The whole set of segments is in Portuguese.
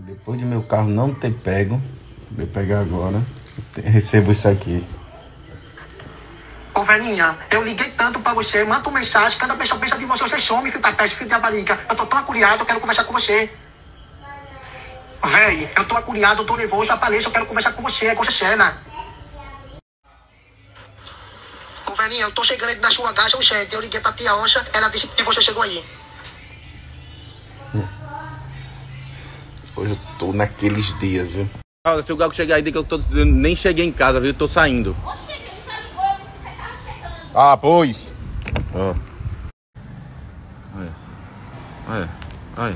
Depois de meu carro não ter pego, vou pegar agora, recebo isso aqui. Ô, velhinha, eu liguei tanto pra você, manda uma mensagem, cada vez que eu penso de você some, filho da peste, filho da barriga. Eu tô tão acuriado, eu quero conversar com você. Véi, eu tô acuriado, eu tô nervoso, eu apareço, eu quero conversar com você, é coisa séria. Ô, velhinha, eu tô chegando aí da sua casa urgente, eu liguei pra tia Onça, ela disse que você chegou aí. Hoje eu tô naqueles dias, viu? Se o Gago chegar aí, diga que eu nem cheguei em casa, viu? Eu tô saindo. Ah, pois. Ó. Olha.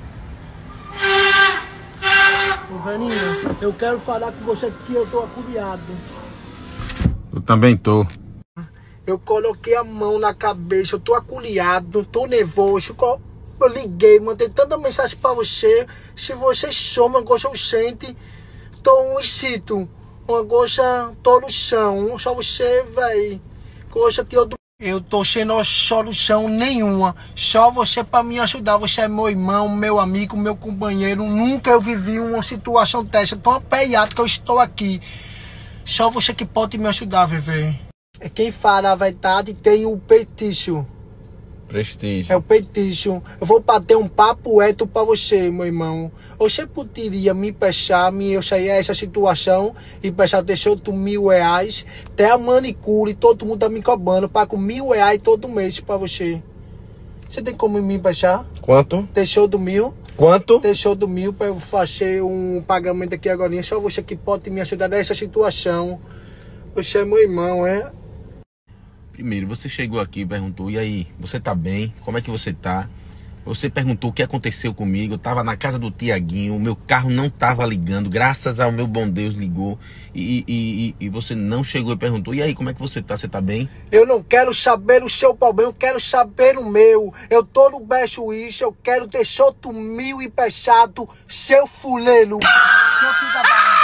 Ô, velhinha, eu quero falar com você que eu tô acuriado. Eu também tô. Eu coloquei a mão na cabeça, eu tô acuriado, tô nervoso. Eu liguei, mandei tanta mensagem pra você. Se você soma uma coisa urgente, tô um excito. Uma coisa, tô no chão. Só você, véi. Coisa que eu tô sem solução nenhuma. Só você pra me ajudar. Você é meu irmão, meu amigo, meu companheiro. Nunca eu vivi uma situação dessa. Tão aperreado que eu estou aqui. Só você que pode me ajudar, Vevê. Quem fala a verdade tem o petício. Prestígio. É o petício. Eu vou bater um papo reto pra você, meu irmão. Você poderia me fechar, eu sair dessa situação e fechar R$18.000. Até a manicure, todo mundo tá me cobrando. Pago R$1.000 todo mês pra você. Você tem como me fechar? Quanto? R$18.000. Quanto? R$18.000 pra eu fazer um pagamento aqui agora. Só você que pode me ajudar nessa situação. Você é meu irmão, é? Primeiro, você chegou aqui e perguntou, e aí, você tá bem? Como é que você tá? Você perguntou o que aconteceu comigo, eu tava na casa do Tiaguinho, o meu carro não tava ligando, graças ao meu bom Deus ligou, e você não chegou e perguntou, e aí, como é que você tá bem? Eu não quero saber o seu problema, eu quero saber o meu. Eu tô no Beixo isso, eu quero ter R$18.000 e fechado, seu fuleiro. Seu filho da barriga.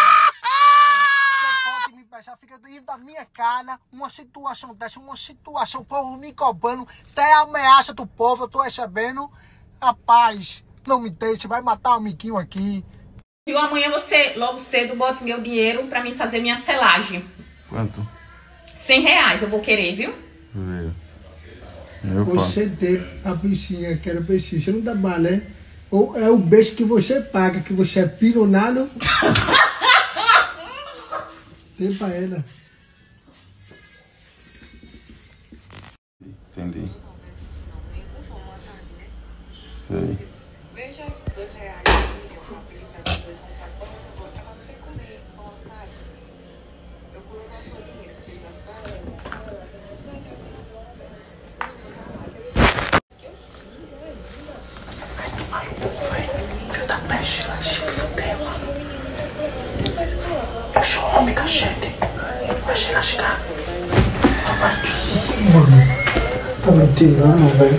Já fica dentro da minha cara uma situação dessa, uma situação, o povo me cobrando, até a ameaça do povo, eu tô recebendo. Rapaz, não me deixe, vai matar o amiguinho aqui. E amanhã você, logo cedo, bota meu dinheiro pra mim fazer minha selagem. Quanto? R$100 eu vou querer, viu? Você deu a bichinha, que era bichinha, você não dá balé. Ou é o beijo que você paga, que você é pironado. Dê pra ela. Entendi. Sei. Veja R$2. Mas do maluco, velho. Filho da peste, ela se fudeu, mano. Eu sou homem, cachete. Vai se lascar. Vai. Mano, tá me tirando, velho.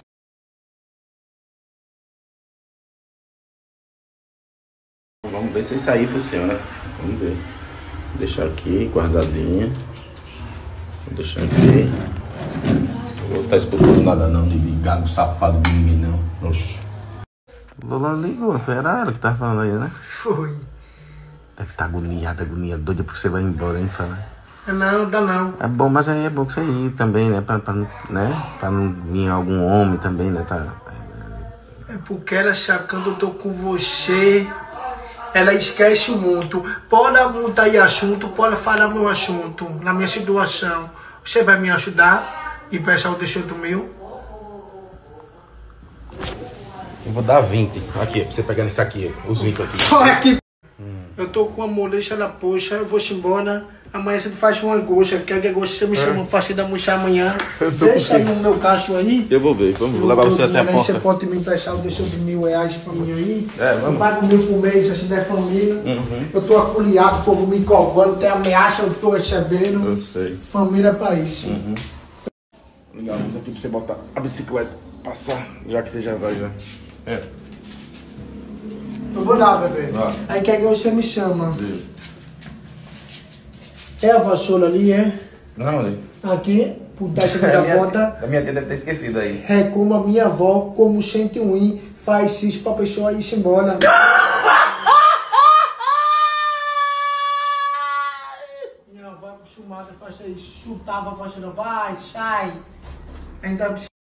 Vamos ver se isso aí funciona. Vamos ver. Vou deixar aqui, guardadinha. Vou deixar aqui. Não vou estar escutando nada não de gago safado de ninguém não. Oxi. Lola ligou, foi ela que tava falando aí, né? Foi. Deve estar agoniada, doida porque você vai embora, hein, fala. Não, dá não. É bom, mas aí é bom que você ir também, né? Pra não vir algum homem também, né? Tá. É porque ela sabe que quando eu tô com você, ela esquece muito. Pode mudar aí assunto, pode falar meu assunto, na minha situação. Você vai me ajudar e peçar o R$18.000? Eu vou dar 20. Aqui, pra você pegar nesse aqui, os 20 aqui. Olha aqui. Eu tô com a moleza na poxa, eu vou embora. Amanhã você faz uma gosta, que a gosta você me chama pra se almoçar amanhã. Deixa aí no meu cacho aí. Eu vou ver, vamos levar você até a porta. Você pode me emprestar o R$18.000 pra mim aí. É, vamos. Eu pago 1.000 por mês, se der família. Eu tô acuriado, o povo me cobrando, tem ameaça, eu tô recebendo. Eu sei. Família é pra isso. Legal, aqui pra você botar a bicicleta, passar, já que você já vai, já. É. Eu vou lá, bebê. Vai. Aí quer que você me chama. Sim. É a vassoura ali, é? Não, ali. Aqui, por trás da porta. A minha tia deve ter esquecido aí. É como a minha avó, como 101, faz isso pra pessoa ir embora. Não, vai acostumada, faixa aí, chutava a faixa, não vai, sai. Ainda